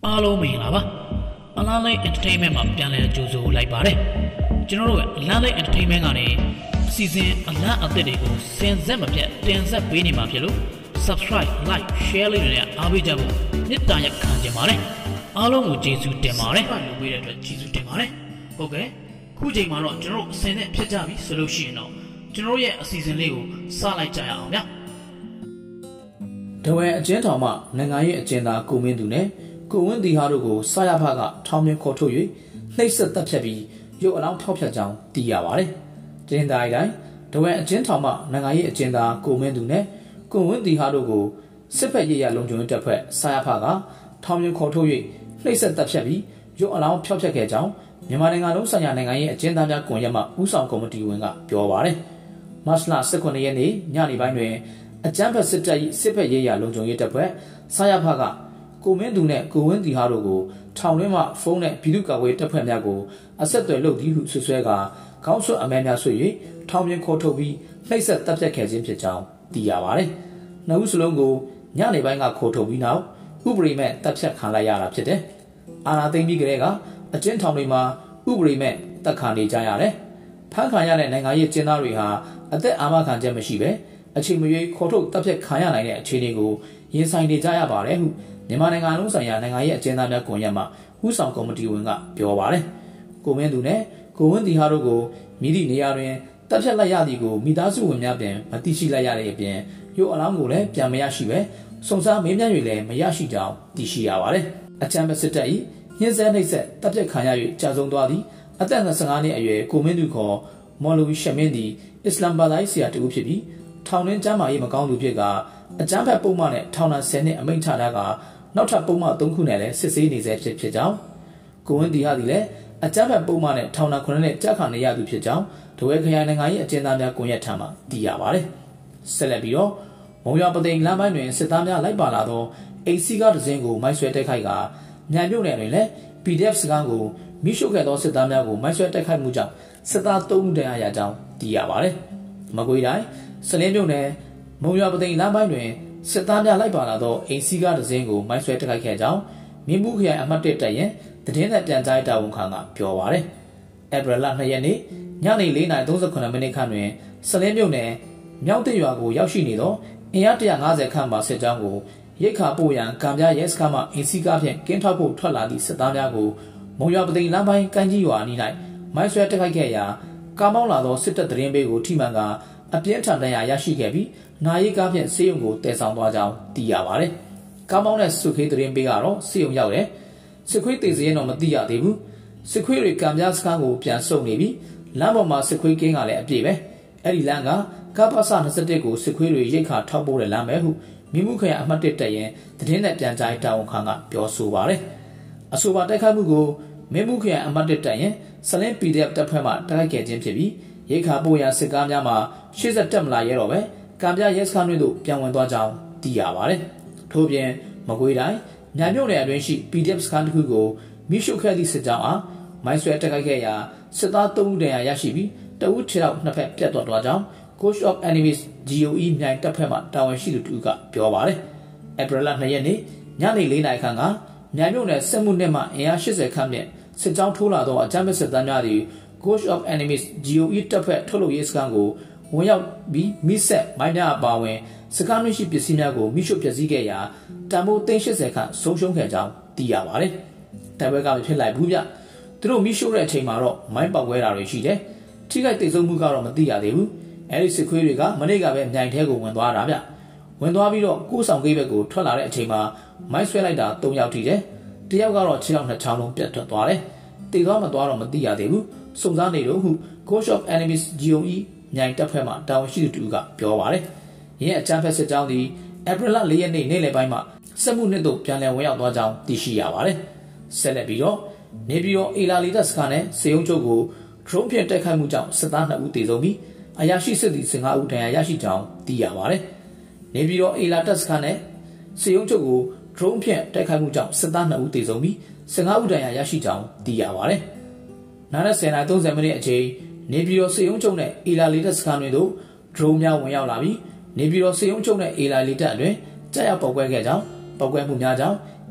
အားလုံးမင်္ဂလာပါအလားလိုက် entertainment မှာပြန်လည်ကြိုဆိုလိုက်ပါတယ်ကျွန်တော်တို့ကအလားလိုက် entertainment ကနေအစီအစဉ်အလားအသစ်တွေကိုစင်ဆက်မပြတ်တင်ဆက်ပေးနေမှာဖြစ်လို့ subscribe like share လေးတွေနဲ့အားပေးကြဖို့မေတ္တာရပ်ခံချင်ပါတယ်အားလုံးကိုကျေးဇူးတင်ပါတယ်လုပ်ပေးတဲ့အတွက်ကျေးဇူးတင်ပါတယ်ဟုတ်ကဲ့ခုချိန်မှာတော့ကျွန်တော်တို့အစင်နဲ့ဖြစ်ကြပြီဆိုလို့ရှိရင်တော့ကျွန်တော်ရဲ့အစီအစဉ်လေးကိုစလိုက်ကြရအောင်ဗျာတဝဲအကျဉ်းထောင်မှနိုင်ငံရေးအကျဉ်းသားကိုမင်းသူနဲ့ကိုဝင်းတီဟာတို့ကိုဆရာဖကထောင်မြခေါ်ထုတ်၍နှိပ်စက်တပ်ဖြတ်ပြီးရုပ်အလောင်းဖျောက်ဖျက်ကြောင်းသိရပါတယ်။တင်းတိုင်းတိုင်းတဝဲအကျဉ်းထောင်မှနိုင်ငံရေးအကျဉ်းသားကိုမင်းသူနဲ့ကိုဝင်းတီဟာတို့ကိုစစ်ဖက်ရေးရလုံခြုံရေးတပ်ဖွဲ့ဆရာဖကထောင်မြခေါ်ထုတ်၍နှိပ်စက်တပ်ဖြတ်ပြီးရုပ်အလောင်းဖျောက်ဖျက်ခဲ့ကြောင်းမြန်မာနိုင်ငံလုံးဆိုင်ရာနိုင်ငံရေးအကျဉ်းသားများကွန်ရက်မှဦးဆောင်ကော်မတီဝင်ကပြောပါတယ်။မတ်လ18ရက်နေ့ညနေပိုင်းတွင်အကြမ်းဖက်စစ်တပ်၏စစ်ဖက်ရေးရလုံခြုံရေးတပ်ဖွဲ့ဆရာဖကကိုမင်းသူနဲ့ကိုဝင်းတီဟာတို့ကိုထောင်တွင်းမှဖုန်းနဲ့ပြည်သူ့ကာကွယ်တပ်ဖွဲ့များကိုအဆက်အသွယ်လုပ်သည်ဟုဆွဆွဲကာခေါင်းဆွအမဲများဆွ၍ထောင်ပြင်ခေါ်ထုတ်ပြီးနှိပ်စက်တပ်ဖြတ်ခဲ့ခြင်းဖြစ်ကြောင်းသိရပါတယ်။နှစ်ဦးစလုံးကိုညနေပိုင်းကခေါ်ထုတ်ပြီးနောက်ဥပဒေမဲ့တပ်ဖြတ်ခံလိုက်ရတာဖြစ်တယ်။အာဏာသိမ်းပြီးကတည်းကအကျဉ်းထောင်တွေမှာဥပဒေမဲ့တပ်ခံနေကြရတယ်။ဖမ်းခံရတဲ့နိုင်ငံရေးကျင်းသားတွေဟာအသက်အာမခံချက်မရှိဘဲအချိန်မရွေးခေါ်ထုတ်တပ်ဖြတ်ခံရနိုင်တဲ့အခြေအနေကိုရင်ဆိုင်နေကြရပါတယ်ဟုမြန်မာနိုင်ငံလုံးဆိုင်ရာနိုင်ငံရေးအကျဉ်းသားများကွန်ရက်မှဦးဆောင်ကော်မတီဝင်ကပြောပါတယ်။ကိုမင်းသူနဲ့ကိုဝင်းတီဟာတို့ကိုမိသည့်နေရာတွင်တပ်ဖြတ်လိုက်ရသည်ကိုမိသားစုဝင်များပြန်မသိရှိလိုက်ရတဲ့အပြင်ရုပ်အလောင်းကိုလည်းပြန်မရရှိပဲစုံစမ်းမေးမြန်း၍လည်းမရရှိကြောင်းသိရှိရပါတယ်။အကြမ်းဖက်စစ်တပ်၏ညှဉ်းဆဲနှိပ်စက်တပ်ဖြတ်ခံရ၍ကြာဆုံးသွားသည့်အသက်25နှစ်အရွယ်ကိုမင်းသူခေါ်မော်လဝီရှမင်းသည်အစ္စလမ်ဘာသာရေးဆရာတူဖြစ်ပြီးထောင်တွင်းကျမ်းမာရေးမကောင်းသူဖြစ်ကအကြမ်းဖက်ပုံမှန်နဲ့ထောင်ဒဏ်10နှစ်အမိန့်ချထားကနောက်ထပ်ပုံမှန်3ခုနဲ့လည်းစစ်ဆေးနေဆဲဖြစ်ကြောင်းကိုဝင်းတီဟာဒီလည်းအကြမ်းဖက်ပုံမှန်နဲ့ထောင်ဒဏ်9နှစ်ကြာခံနေရသူဖြစ်ကြောင်းဒဝဲခရိုင်နိုင်ငံရေးအကျဉ်းသားများကွန်ရက်ထံမှသိရပါတယ်။ဆက်လက်ပြီးတော့မုံရွာပသိမ်လမ်းပိုင်းတွင်စစ်သားများလိုက်ပါလာသောအိမ်စီကားတစ်စင်းကိုမိုင်းဆွဲတိုက်ခိုက်ကမြန်မြို့နယ်တွင်လည်း PDF စခန်းကိုမိရှုခဲ့သောစစ်သားများကိုမိုင်းဆွဲတိုက်ခိုက်မှုကြောင့်စစ်သား3ဦးဒဏ်ရာရကြောင်းသိရပါတယ်။မကွေးတိုင်းစလင်းမြို့နယ်မုံရွာပသိမ်လမ်းပိုင်းတွင်စစ်သားများလိုက်ပါလာသောအိမ်စီကားတစ်စင်းကိုမိုင်းဆွဲတိုက်ခိုက်ခဲ့ကြောင်းမြင်းဘူးခရိုင်အမှတ်1တပ်ရင်သတင်းနဲ့ပြန်ကြားတာဝန်ခံကပြောပါရယ်။ဧပြီလ2ရက်နေ့ညနေ4:38မိနစ်ခန့်တွင်စလင်းမြို့နယ်မြောက်တရွာကိုရောက်ရှိနေသောအင်အား150ခန့်မှစစ်ကြောင်းကိုရိတ်ခါပို့ရန်ကံပြရဲစခန်းမှအိမ်စီကားဖြင့်ကင်းထောက်ဖို့ထွက်လာသည့်စစ်သားများကိုမုံရွာပသိမ်လမ်းပိုင်းကမ်းကြီးရွာအနီး၌မိုင်းဆွဲတိုက်ခိုက်ခဲ့ရာကားမောင်းလာသောစစ်တပ်သတင်းပေးကိုထိမှန်ကအပြင်းထန်ဒဏ်ရာရရှိခဲ့ပြီးနာရီကားဖြင့်ဆေးရုံကိုတည်ဆောင်သွားကြောင်းသိရပါတယ်။ကားမောင်းတဲ့စုခွေးသတင်းပေးကတော့ဆေးရုံရောက်တယ်။စစ်ခွေးတေစရင်တော့မသိရသေးဘူး။စစ်ခွေးတွေကံပြားစခန်းကိုပြန်ဆုတ်နေပြီးလမ်းပေါ်မှာစစ်ခွေးကင်းကလည်းအပြည့်ပဲ။အဲ့ဒီလမ်းကကပ္ပစ21ကိုစစ်ခွေးတွေရိတ်ခါထောက်ပို့တဲ့လမ်းပဲဟုမြင်းမှုခရိုင်အမှတ်1တပ်ရင်သတင်းနဲ့ပြန်ကြားတာဝန်ခံကပြောဆိုပါတယ်။အဆိုပါတိုက်ခိုက်မှုကိုမြင်းမှုခရိုင်အမှတ်1တပ်ရင်စလင်း PDF တပ်ဖွဲ့မှတိုက်ခိုက်ခဲ့ခြင်းဖြစ်ပြီးရိတ်ခါပို့ရစစ်ကားများမှာရှေ့ဆက်တက်မလာရဲတော့ပဲကံပြရဲစခန်းတွင်သို့ပြန်ဝင်သွားကြောင်းသိရပါတယ်။ထို့ပြင်မကွေးတိုင်းညာမြို့နယ်အတွင်းရှိ PDF စခန်းတစ်ခုကိုမိရှုခဲ့သည့်စစ်ကြောင်းအားမိုင်းဆွဲတိုက်ခိုက်ခဲ့ရာစစ်သား3ဦးဒဏ်ရာရရှိပြီးတဦးခြေထောက်နှစ်ဖက်ပြတ်သွားကြောင်း Coach of Enemies GOE မြိုင်တပ်ဖွဲ့မှတာဝန်ရှိသူတူကပြောပါတယ်။ဧပြီလ2ရက်နေ့ညနေ4:00နာရီခန့်ကညာမြို့နယ်စစ်မှုနှစ်မှအင်အား80ခန့်ဖြင့်စစ်ကြောင်းထိုးလာသောအကြမ်းဖက်စစ်သားများသည် Coach of Enemies GOE တပ်ဖွဲ့ထုတ်လုပ်ရေးစခန်းကိုဝင်ရောက်ပြီးမိဆက်မိုင်းများအပါအဝင်စကားနှရှိပစ္စည်းများကိုမိရှုပျက်စီးခဲ့ရာတန်ဖိုး380ခန့်ဆုံးရှုံးခဲ့ကြောင်းသိရပါတယ်။တိုက်ပွဲကမဖြစ်လိုက်ဘူးဗျ။သူတို့မိရှုတဲ့အချိန်မှာတော့မိုင်းပေါက်ကွဲတာတွေရှိတယ်။ထိခိုက်ဒေဆုံးမှုကတော့မသိရသေးဘူး။အဲဒီစစ်ခွေးတွေကမနေ့ကပဲမြိုင်ထဲကိုဝင်သွားတာဗျ။ဝင်သွားပြီးတော့ကိုးဆောင်ကိဘက်ကိုထွက်လာတဲ့အချိန်မှာမိုင်းဆွဲလိုက်တာ3ယောက်ထိတယ်။တစ်ယောက်ကတော့6ယောက်2ချောင်းလုံးပြတ်ထွက်သွားတယ်။တေသွားမသွားတော့မသိရသေးဘူး။စုံစမ်းနေတော့ဟု Coach of Enemies GOEမြိုင်တပ်ဖွဲ့မှတာဝန်ရှိသူတူကပြောပါတယ်။ယင်းအကြမ်းဖက်စစ်ကြောင်းသည်ဧပြီလ4ရက်နေ့နေ့လယ်ပိုင်းမှာစစ်မှုနှစ်သို့ပြန်လည်ဝင်ရောက်သွားကြောင်းသိရှိရပါတယ်။ဆက်လက်ပြီးတော့နေပြည်တော်အေလာလီတပ်စခန်းနဲ့စေယုံချုပ်ကိုဒရုန်းဖြင့်တိုက်ခိုက်မှုကြောင့်စစ်သား2ဦးသေဆုံးပြီးအရာရှိစစ်သည်15ဦးဒဏ်ရာရရှိကြောင်းသိရပါတယ်။နေပြည်တော်အေလာတပ်စခန်းနဲ့စေယုံချုပ်ကိုဒရုန်းဖြင့်တိုက်ခိုက်မှုကြောင့်စစ်သား2ဦးသေဆုံးပြီး15ဦးဒဏ်ရာရရှိကြောင်းသိရပါတယ်။နာရီ10:30မိနစ်အချိန်နေပြည်တော်စေယုံချုပ်နဲ့အေလာလီတပ်စခန်းတွေသို့ဒရုန်းများဝင်ရောက်လာပြီးနေပြည်တော်စေယုံချုပ်နဲ့အေလာလီတပ်အတွင်းကြားရောက်ပေါက်ကွဲခဲ့ကြောင်းပေါက်ကွဲမှုများကြောင့်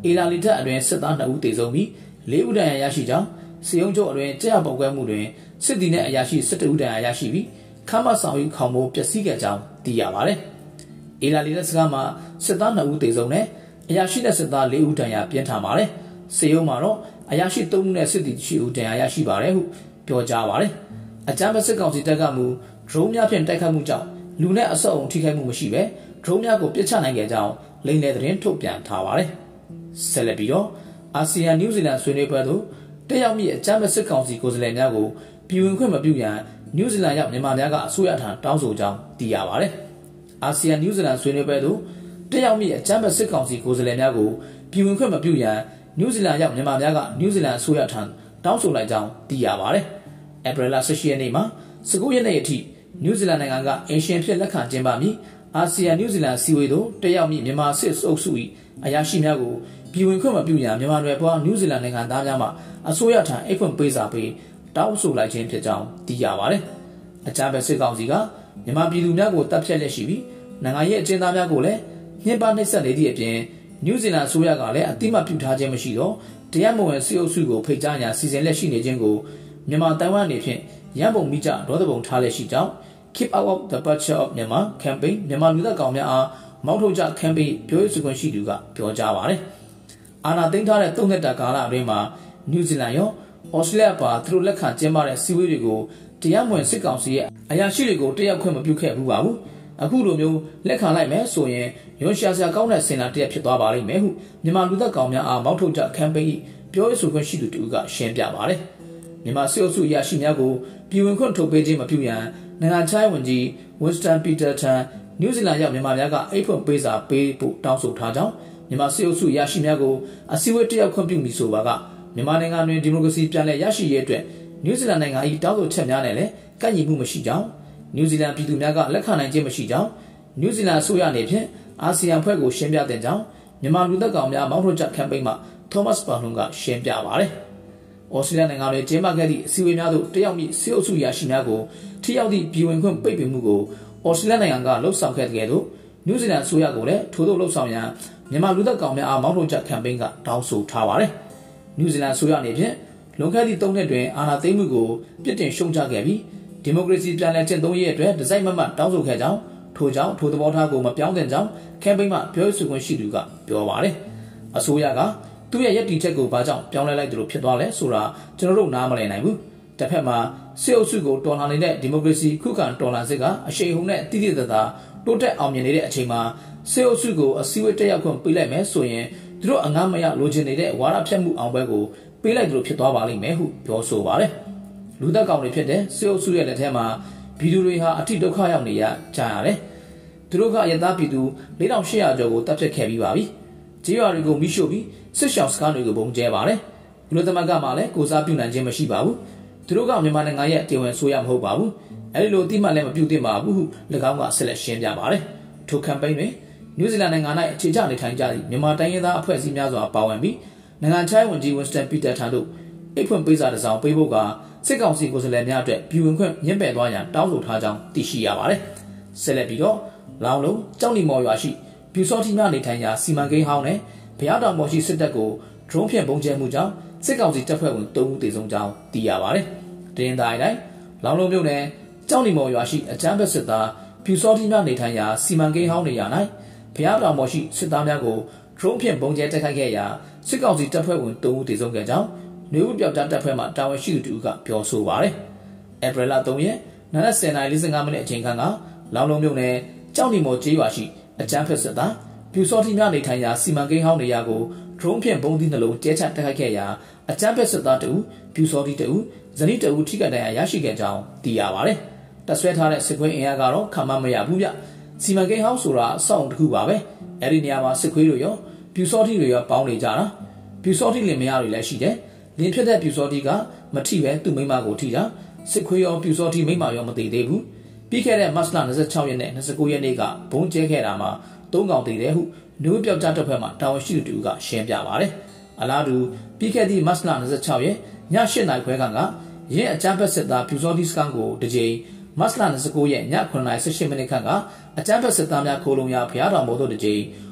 အေလာလီထက်အတွင်းစစ်သား2ဦးသေဆုံးပြီး4ဦးဒဏ်ရာရရှိကြောင်းစီယုံချုပ်အတွင်းကြာပေါက်ကွဲမှုတွင်စစ်သည်နှင့်အရာရှိ17ဦးဒဏ်ရာရရှိပြီးခမဆောင်ယူခေါင်မိုးပျက်စီးခဲ့ကြောင်းသိရပါတယ်။အေလာလီလက်စကားမှာစစ်သား2ဦးသေဆုံးနဲ့အရာရှိနဲ့စစ်သား4ဦးဒဏ်ရာပြင်းထန်ပါတယ်။စီယုံမှာတော့အရာရှိ3ဦးနဲ့စစ်သည်10ဦးဒဏ်ရာရရှိပါတယ်ဟုပြောကြားပါတယ်။အကြမ်းဖက်စစ်ကောင်စီတပ်ကမူဒရုန်းများဖြင့်တိုက်ခတ်မှုကြောင့်လူနဲ့အဆောက်အုံထိခိုက်မှုမရှိဘဲဒရုန်းများကိုပစ်ချနိုင်ခဲ့ကြောင်းလိမ့်တဲ့သတင်းထုတ်ပြန်ထားပါတယ်။ဆက်လက်ပြီးတော့အာဆီယံနယူးဇီလန်ဆွေးနွေးပွဲသို့တက်ရောက်မိအကြမ်းဖက်စစ်ကောင်စီကိုယ်စားလှယ်များကိုပြည်ဝင်ခွင့်မပြုရန်နယူးဇီလန်ရောက်မြန်မာများကအစိုးရထံတောင်းဆိုကြောင်းသိရပါတယ်။အာဆီယံနယူးဇီလန်ဆွေးနွေးပွဲသို့တက်ရောက်မိအကြမ်းဖက်စစ်ကောင်စီကိုယ်စားလှယ်များကိုပြည်ဝင်ခွင့်မပြုရန်နယူးဇီလန်ရောက်မြန်မာများကနယူးဇီလန်အစိုးရထံတောင်းဆိုလိုက်ကြောင်းသိရပါတယ်။ဧပြီလ18ရက်နေ့မှာ19ရက်နေ့အထိနယူးဇီလန်နိုင်ငံကအင်ရှင်ဖြစ်လက်ခံကျင်းပမည့်အာဆီယံနယူးဇီလန်စီဝေးသို့တက်ရောက်မိမြန်မာစစ်အုပ်စု၏အရာရှိများကိုပြည်ဝင်ခွင့်မပြုရန်မြန်မာတွေပေါ်နယူးဇီလန်နိုင်ငံသားများမှအစိုးရထံအိတ်ဖွင့်ပေးစာပေးတောင်းဆိုလိုက်ခြင်းဖြစ်ကြောင်းသိရပါတယ်။အကြမ်းဖက်စစ်ကောင်စီကမြန်မာပြည်သူများကိုတပ်ဖြတ်လက်ရှိပြီးနိုင်ငံရေးအကျဉ်းသားများကိုလည်းညှဉ်းပန်းနှိပ်စက်နေသည့်အပြင်နယူးဇီလန်အစိုးရကလည်းအတိမပြုထားခြင်းမရှိတော့တရားမဝင်စစ်အုပ်စုကိုဖိတ်ကြားရန်စီစဉ်လက်ရှိနေခြင်းကိုမြန်မာတိုင်ဝမ်အနေဖြင့်ရန်ပုံမိကြဒေါသပုံထားလက်ရှိကြောင်း Keep Out of the Picture of Myanmar Campaign မြန်မာလူသက်ကောင်များအားမောက်ထုတ်ကြ campaign ပြောရေးဆိုခွင့်ရှိသူကပြောကြားပါတယ်။အာဏာသိမ်းထားတဲ့3နှစ်တာကာလအတွင်းမှာနယူးဇီလန်ရောဩစတြေးလျပါသူတို့လက်ခံကျင်းပတဲ့စီဝေးတွေကိုတရားမဝင်စစ်ကောင်စီရဲ့အရာရှိတွေကိုတက်ရောက်ခွင့်မပြုခဲ့ဘူးပါဘူး။အခုလိုမျိုးလက်ခံလိုက်မယ်ဆိုရင်ရွန်ရှာစရာကောင်းတဲ့စင်တာတရက်ဖြစ်သွားပါလိမ့်မယ်ဟုမြန်မာလူသက်ကောင်များအားမောက်ထုတ်ကြ campaign ပြောရေးဆိုခွင့်ရှိသူတူကရှင်းပြပါတယ်။မြန်မာစစ်အုပ်စုအရာရှိများကိုပြည်ဝင်ခွင့်ထုတ်ပေးခြင်းမပြုရန်နိုင်ငံခြားရေးဝန်ကြီး Winston Peter ထံနယူးဇီလန်ရောက်မြန်မာများကအိတ်ဖွင့်ပေးစာပေးဖို့တောင်းဆိုထားကြောင်းမြန်မာစစ်အုပ်စုရရှိများကိုအစည်းအဝေးတက်ရောက်ခွင့်ပြုမိဆိုပါကမြန်မာနိုင်ငံတွင်ဒီမိုကရေစီပြန်လည်ရရှိရေးအတွက်နယူးဇီလန်နိုင်ငံ၏တောင်းဆိုချက်များနဲ့လည်းကန့်ညီမှုမရှိကြောင်းနယူးဇီလန်ပြည်သူများကလက်ခံနိုင်ခြင်းမရှိကြောင်းနယူးဇီလန်အစိုးရအနေဖြင့်အာဆီယံဖွဲ့ကိုရှင်းပြတဲ့ကြောင်းမြန်မာလူသက်ကောင်များမောက်ထုတ်ကြ campaign မှာ Thomas Barnum ကရှင်းပြပါတယ်။ဩစတြေးလျနိုင်ငံတွင်ကျင်းပခဲ့သည့်အစည်းအဝေးများသို့တက်ရောက်မိစစ်အုပ်စုရရှိများကိုထိရောက်သည့်ပြည်ဝင်ခွင့်ပိတ်ပင်မှုကိုဩစတြေးလျနိုင်ငံကလှုပ်ဆောင်ခဲ့တဲ့ကဲ့သို့နယူးဇီလန်အစိုးရကိုလည်းထို့သို့လှုပ်ဆောင်ရန်မြန်မာလူသက်ကောင်များအားမောက်ထုတ်ကြ campaign ကတောင်းဆိုထားပါတယ်။နယူးဇီလန်အစိုးရအနေဖြင့်လွန်ခဲ့သည့်3နှစ်တွင်အာဏာသိမ်းမှုကိုပြစ်တင်ရှုံချခဲ့ပြီးဒီမိုကရေစီပြန်လည်ကျင့်သုံးရေးအတွက်ဒီဇိုင်းမမတ်တောင်းဆိုခဲ့ကြောင်းထို့ကြောင့်ထိုသဘောထားကိုမပြောင်းသင့်ကြောင်း campaign မှာပြောဆိုခွင့်ရှိသူကပြောပါတယ်။အစိုးရကသူ့ရဲ့ရည်တည်ချက်ကိုဘာကြောင့်ပြောင်းလဲလိုက်တယ်လို့ဖြစ်သွားလဲဆိုတာကျွန်တော်တို့နားမလည်နိုင်ဘူး။တစ်ဖက်မှာစစ်အုပ်စုကိုတော်လှန်နေတဲ့ဒီမိုကရေစီခုခံတော်လှန်စစ်ကအရှိန်ဟုန်နဲ့တိတိကျကျတိုးတက်အောင်မြင်နေတဲ့အချိန်မှာစစ်အုပ်စုကိုအစည်းအဝေးတက်ရောက်ခွင့်ပေးလိုက်မယ်ဆိုရင်သူတို့အငှားမရလိုချင်နေတဲ့ဝါဒဖြတ်မှုအောင်ပွဲကိုပေးလိုက်တယ်လို့ဖြစ်သွားပါလိမ့်မယ်ဟုပြောဆိုပါတယ်။လူသက်ကောင်တွေဖြစ်တဲ့စစ်အုပ်စုရဲ့လက်ထဲမှာပြည်သူတွေဟာအထိဒုက္ခရောက်နေရကြရတယ်။သူတို့ကအရသားပြည်သူ4800ကျော်ကိုတပ်ဖြတ်ခဲ့ပြီးပါပြီ။ကြေးရွာတွေကိုမိရှို့ပြီးစစ်ရှောင်းစကားတွေကိုပုံကျဲပါတယ်။လူသမဂ္ဂမှလည်းကိုစားပြုနိုင်ခြင်းမရှိပါဘူး။သူတို့ကမြန်မာနိုင်ငံရဲ့တရားဝင်ဆိုရမဟုတ်ပါဘူး။အဲဒီလိုအတိမတ်လည်းမပြုသင့်ပါဘူးဟု၎င်းကဆက်လက်ရှင်းပြပါတယ်။ထို campaign တွင်နယူးဇီလန်နိုင်ငံ၌အခြေချနေထိုင်ကြသည့်မြန်မာတိုင်းရင်းသားအဖွဲ့အစည်းများစွာပါဝင်ပြီးနိုင်ငံခြားရေးဝန်ကြီး Winston Peter ထံသို့အိတ်ဖွင့်ပေးစာတစ်စောင်ပေးဖို့ကစစ်ကောင်စီကိုယ်စားလှယ်များအတွက်ပြည်ဝင်ခွင့်ညှင်းပယ်သွားရန်တောင်းဆိုထားကြောင်းသိရှိရပါတယ်။ဆက်လက်ပြီးတော့လောင်လုံးကြောက်လီမော်ရွာရှိပြူစောတိများနေထိုင်ရာစီမံကိန်းဟောင်းနဲ့ဘုရားတော်မော်ရှိစစ်တပ်ကိုဒရုန်းဖြင့်ပုံကျဲမှုကြောင့်စစ်ကောင်စီတပ်ဖွဲ့ဝင်3ဦးသေဆုံးကြောင်းသိရပါတယ်။တင်းတိုင်းတိုင်းလောင်လုံးမြို့နယ်ကြောက်လီမော်ရွာရှိအကြမ်းဖက်စစ်သားပြူစောတိများနေထိုင်ရာစီမံကိန်းဟောင်းနေရာ၌ဘုရားတော်မော်ရှိစစ်သားများကိုဒရုန်းဖြင့်ပုံကျဲတိုက်ခိုက်ခဲ့ရာစစ်ကောင်စီတပ်ဖွဲ့ဝင်3ဦးသေဆုံးခဲ့ကြောင်းနေဦးပြောက်ကြားတပ်ဖွဲ့မှတာဝန်ရှိသူကပြောဆိုပါတယ်။ဧပြီလ3ရက်နနက်10:45မိနစ်အချိန်ခန့်ကလောင်လုံးမြို့နယ်ကြောက်လီမော်ကျေးရွာရှိအကြမ်းဖက်စစ်သားပြူစောတိများနေထိုင်ရာစီမံကိန်းဟောင်းနေရာကိုဒရုန်းဖြင့်ပုံသီးနှလုံးကျဲချတိုက်ခိုက်ခဲ့ရာအကြမ်းဖက်စစ်သား2ဦးပြူစောတိ2ဦးဇနီး2ဦးထိခိုက်ဒဏ်ရာရရှိခဲ့ကြောင်းသိရပါတယ်။တပ်ဆွဲထားတဲ့စစ်ခွေးအင်အားကတော့ခံမမရဘူးဗျ။စီမံကိန်းဟောင်းဆိုတာအဆောက်အုံတစ်ခုပါပဲ။အဲဒီနေရာမှာစစ်ခွေးတွေရောပြူစောတိတွေရောပေါင်းနေကြတာ။ပြူစောတိလင်မယားတွေလည်းရှိတယ်။လင်ဖြစ်တဲ့ပြူစောတိကမထိပဲသူ့မိမကိုထိတာစစ်ခွေးရောပြူစောတိမိမရောမသိသေးဘူး။ပြီးခဲ့တဲ့မတ်လ26ရက်နဲ့29ရက်နေ့ကဘုံကျဲခဲ့တာမှာ3កောင်သေးတယ်ဟုနူးပြောက်ကြားတပ်ဖွဲ့မှတာဝန်ရှိသူကရှင်းပြပါတယ်။အလားတူပြီးခဲ့သည့်မတ်လ26ရက်ည8နာရီခွဲကရင်းအကြမ်းဖက်စစ်သားပြူစောတိစကန်ကိုတစ်ကြိမ်မတ်လ29ရက်ည9:18မိနစ်ခန့်ကအကြမ်းဖက်စစ်သားများခိုးလုံရာဘုရားတော်မို့သို့တစ်ကြိမ်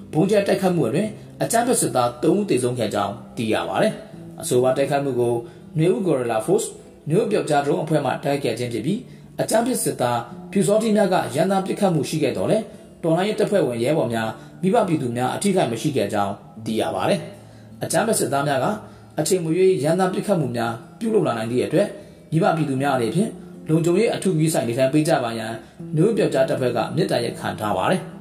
ဘုံကျဲတိုက်ခတ်မှုအတွင်းအကြမ်းဖက်စစ်သား3ဦးသေဆုံးခဲ့ကြောင်းသိရပါတယ်။အဆိုပါတိုက်ခတ်မှုကိုနွေဦးဂေါ်ရလာဖော့စ်မျိုးပြောက်ကြားဒရုန်းအဖွဲ့မှတိုက်ခိုက်ခြင်းဖြစ်ပြီးအကြမ်းဖက်စစ်သားဖြူစောတိများကရန်သားပစ်ခတ်မှုရှိခဲ့တော်လဲတော်လိုင်းရဲတပ်ဖွဲ့ဝင်ရဲဘော်များမိဘပြည်သူများအထိခိုက်မရှိခဲ့ကြောင်းသိရပါတယ်။အကြမ်းဖက်စစ်သားများကအချိန်မရွေးရန်သားပစ်ခတ်မှုများပြုလုပ်လာနိုင်သည့်အတွက်မိဘပြည်သူများအနေဖြင့်လုံခြုံရေးအထူးကြီးဆိုင်နေထိုင်ပေးကြပါရန်မျိုးပြောက်ကြားတပ်ဖွဲ့ကမြစ်တာရက်ခံထားပါတယ်။